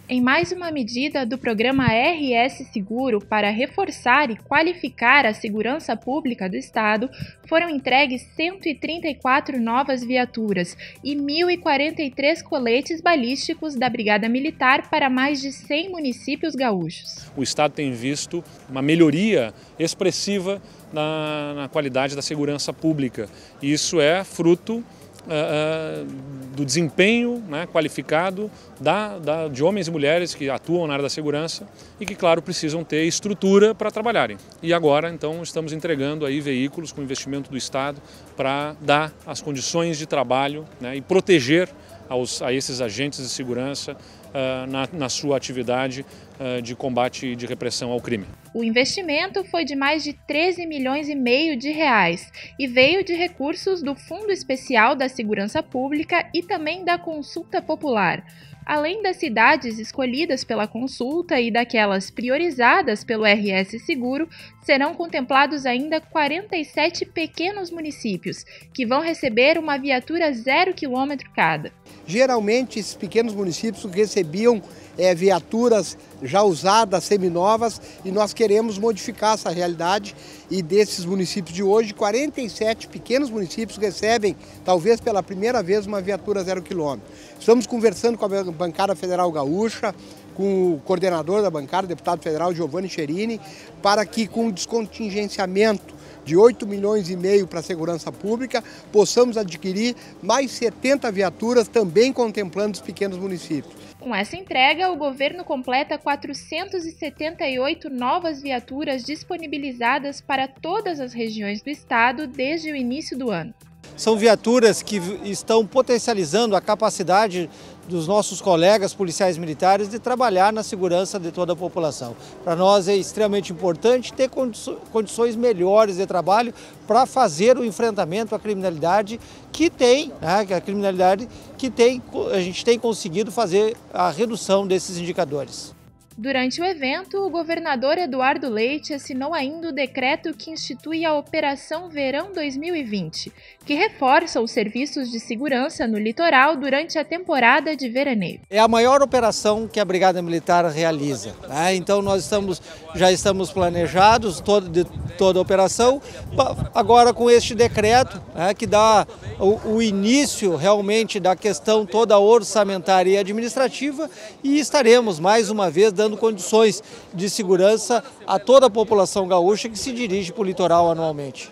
Em mais uma medida do programa RS Seguro para reforçar e qualificar a segurança pública do Estado, foram entregues 134 novas viaturas e 1.043 coletes balísticos da Brigada Militar para mais de 100 municípios gaúchos. O Estado tem visto uma melhoria expressiva na qualidade da segurança pública. E isso é fruto do desempenho, né, qualificado de homens e mulheres que atuam na área da segurança e que, claro, precisam ter estrutura para trabalharem. E agora, então, estamos entregando aí veículos com investimento do Estado para dar as condições de trabalho, né, e proteger a esses agentes de segurança na sua atividade de combate e de repressão ao crime. O investimento foi de mais de 13 milhões e meio de reais e veio de recursos do Fundo Especial da Segurança Pública e também da Consulta Popular. Além das cidades escolhidas pela consulta e daquelas priorizadas pelo RS Seguro, serão contemplados ainda 47 pequenos municípios, que vão receber uma viatura 0 km cada. Geralmente, esses pequenos municípios recebiam viaturas já usadas, seminovas, e nós queremos modificar essa realidade. E desses municípios de hoje, 47 pequenos municípios recebem, talvez pela primeira vez, uma viatura 0 km. Estamos conversando com a bancada federal gaúcha, com o coordenador da bancada, o deputado federal Giovanni Cherini, para que com o descontingenciamento de 8 milhões e meio para a segurança pública, possamos adquirir mais 70 viaturas, também contemplando os pequenos municípios. Com essa entrega, o governo completa 478 novas viaturas disponibilizadas para todas as regiões do estado desde o início do ano. São viaturas que estão potencializando a capacidade dos nossos colegas policiais militares de trabalhar na segurança de toda a população. Para nós é extremamente importante ter condições melhores de trabalho para fazer o enfrentamento à criminalidade que tem, a gente tem conseguido fazer a redução desses indicadores. Durante o evento, o governador Eduardo Leite assinou ainda o decreto que institui a Operação Verão 2020, que reforça os serviços de segurança no litoral durante a temporada de veraneio. É a maior operação que a Brigada Militar realiza, né? Então nós já estamos planejados de toda a operação, agora com este decreto, né, que dá o início realmente da questão toda orçamentária e administrativa, e estaremos mais uma vez dando condições de segurança a toda a população gaúcha que se dirige para o litoral anualmente.